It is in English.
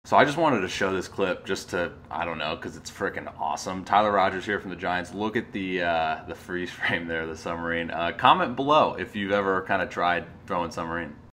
So I just wanted to show this clip just to, I don't know, because it's freaking awesome. Tyler Rogers here from the Giants. Look at the freeze frame there, the submarine. Comment below if you've ever kind of tried throwing submarine.